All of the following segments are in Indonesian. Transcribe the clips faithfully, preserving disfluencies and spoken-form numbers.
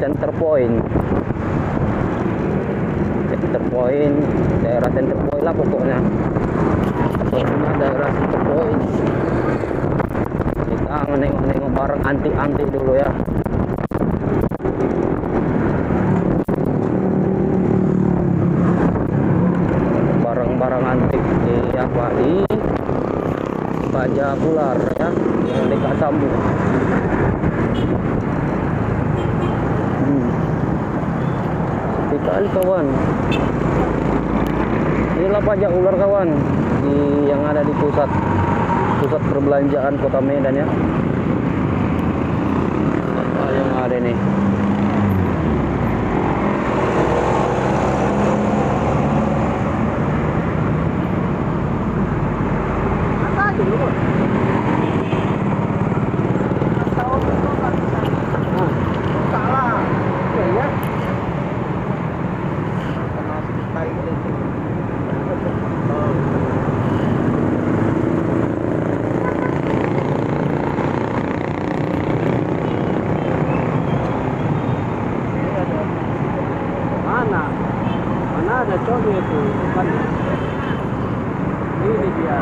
center point. Center point, daerah center point lah pokoknya. Pokoknya daerah center point. Kita menengok-nengok barang antik-antik dulu ya. Barang-barang antik di apa di Baja Ular ya, yang dekat Sambu. Hmm. Sepi kali kawan. Inilah Baja Ular kawan, di yang ada di pusat pusat perbelanjaan Kota Medan ya. Apa yang ada nih? Ada contoh itu bukan ini dia.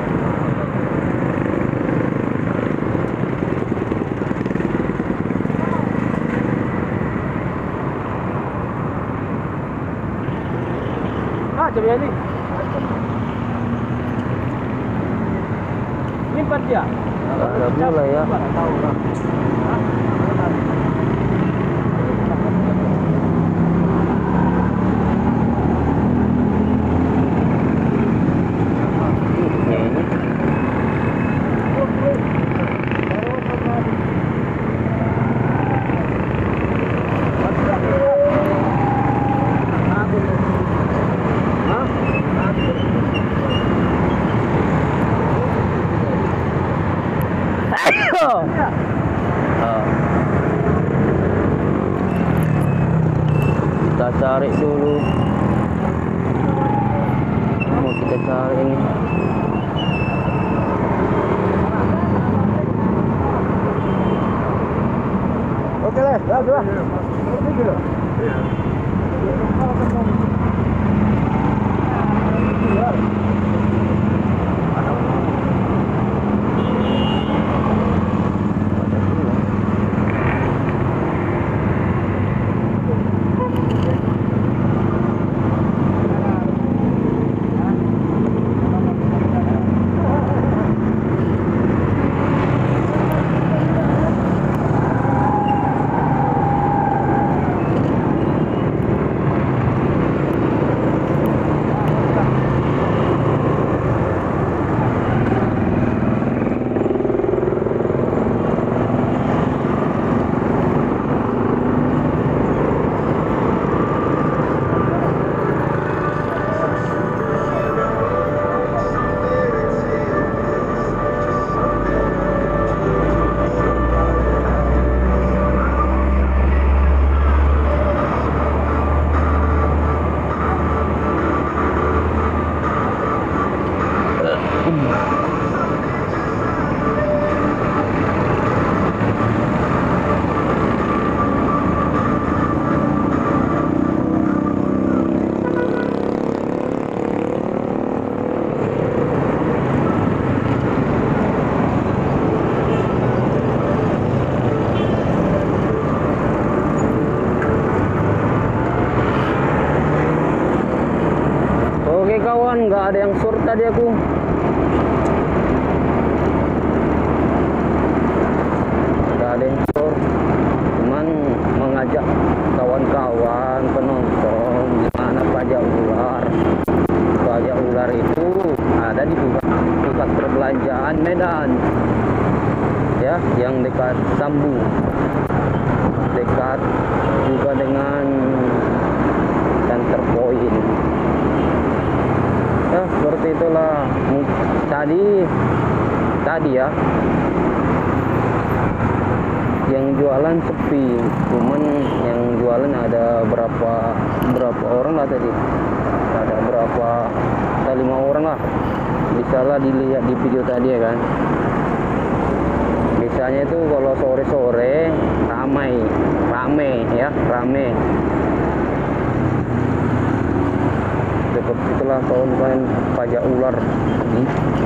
Ah, coba ini. Nyimpan dia. Ada gula ya. Tahu lah. Kita cari dulu. Mau kita cari ini. Oke lah, dah dua. Ini dulu. Kawan, nggak ada yang sur tadi aku. Nggak ada yang sur, cuman mengajak kawan-kawan penonton gimana Baja Ular. Baja Ular itu ada di pusat, pusat perbelanjaan Medan ya, yang dekat Sambu, dekat juga dengan center point. Ya, seperti itulah tadi tadi ya, yang jualan sepi, cuman yang jualan ada berapa berapa orang lah tadi, ada berapa, ada lima orang lah, bisa lah dilihat di video tadi ya kan, bisa biasanya itu kalau sore-sore ramai, rame ya, rame. Seperti itulah kawan-kawan pajak ular ini.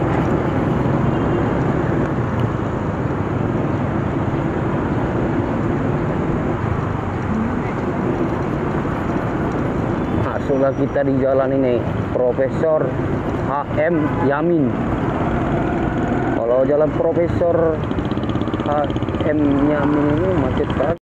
Masuklah kita di jalan ini, Profesor H M Yamin. Kalau jalan Profesor H M Yamin ini macet sekali.